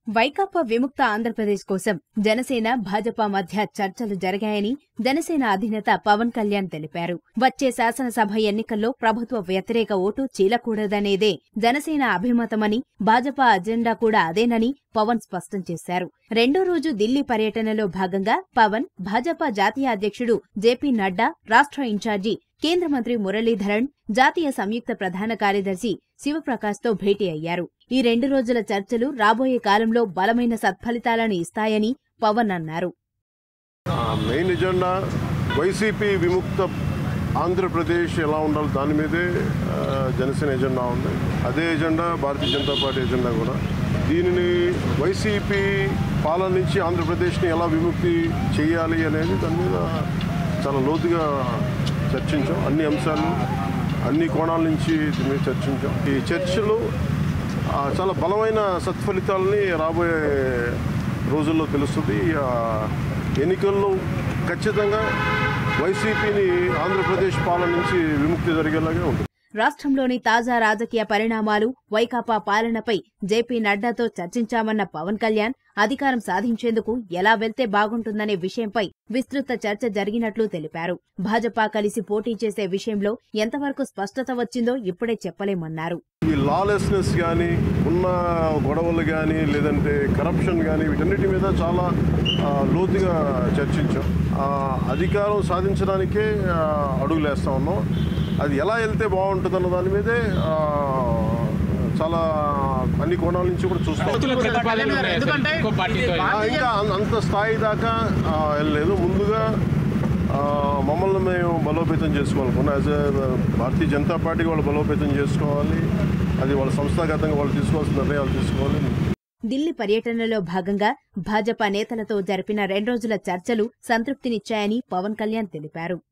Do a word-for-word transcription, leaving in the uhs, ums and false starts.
వైకాపా విముక్త ఆంధ్రప్రదేశ్ కోసం జనసేన భాజపా మధ్య చర్చలు జరిగాయని జనసేన అధినేత పవన్ కళ్యాణ్ తెలిపారు. వచ్చే శాసనసభ ఎన్నికల్లో ప్రభుత్వ వ్యతిరేక ఓటు చీలకూడదనేదే జనసేన అభిమతమని, భాజపా అజెండా కూడా అదేనని పవన్ స్పష్టం చేశారు. రెండో రోజు ఢిల్లీ పర్యటనలో భాగంగా పవన్ భాజపా జాతీయ అధ్యక్షుడు జేపీ నడ్డా, రాష్ట్ర ఇన్ఛార్జి కేంద్ర మంత్రి మురళీధరన్, జాతీయ సంయుక్త ప్రధాన కార్యదర్శి శివప్రకాశ్తో భేటీ అయ్యారు. ఈ రెండు రోజుల చర్చలు రాబోయే కాలంలో బలమైన సత్ఫలితాలను ఇస్తాయని పవన్ అన్నారు. మెయిన్ ఎజెండా వైసీపీ విముక్త ఆంధ్రప్రదేశ్ ఎలా ఉండాలి దాని మీదే జనసేన ఎజెండా ఉంది. అదే agenda Bharatiya Janata party agenda కూడా. దీనిని వైసీపీ పాలన నుంచి ఆంధ్రప్రదేశ్ని ఎలా విముక్తి చేయాలి అనేది దాని మీద చాలా లోతుగా చర్చించాం. అన్ని అంశాలు అన్ని కోణాల నుంచి దీని మీద చర్చించాం. ఈ చర్చలు చాలా బలమైన సత్ఫలితాలని రాబోయే రోజుల్లో తెలుస్తుంది. ఎన్నికల్లో ఖచ్చితంగా వైసీపీని ఆంధ్రప్రదేశ్ పాలన నుంచి విముక్తి జరిగేలాగే ఉంటుంది. రాష్ట్రంలోని తాజా రాజకీయ పరిణామాలు, వైకాపా పాలనపై జేపీ నడ్డాతో చర్చించామన్న పవన్ కళ్యాణ్ అధికారం సాధించేందుకు ఎలా వెళ్తే బాగుంటుందనే విషయంపై విస్తృత చర్చ జరిగినట్లు తెలిపారు. భాజపా కలిసి పోటీ చేసే విషయంలో ఎంతవరకు స్పష్టత వచ్చిందో ఇప్పుడే చెప్పలేమన్నారు. ఈ లాలెస్నెస్ కానీ, ఉన్న గొడవలు కానీ, లేదంటే కరప్షన్ కానీ, వీటన్నిటి మీద చాలా లోతుగా చర్చించాం. అధికారం సాధించడానికే అడుగులేస్తా ఉన్నాం. అది ఎలా వెళ్తే బాగుంటుందన్న దాని మీదే చాలా అన్ని కోణాల నుంచి కూడా చూస్తాం. ఇంకా అంత స్థాయి దాకా వెళ్ళలేదు. ముందుగా మమ్మల్ని మేము బలోపేతం చేసుకోవాలనుకున్నాం. యాజ్ ఏ భారతీయ జనతా పార్టీకి వాళ్ళు బలోపేతం చేసుకోవాలి. అది వాళ్ళ సంస్థాగతంగా వాళ్ళు తీసుకోవాల్సిన నిర్ణయాలు తీసుకోవాలి. ఢిల్లీ పర్యటనలో భాగంగా భాజపా నేతలతో జరిపిన రెండు రోజుల చర్చలు సంతృప్తినిచ్చాయని పవన్ కళ్యాణ్ తెలిపారు.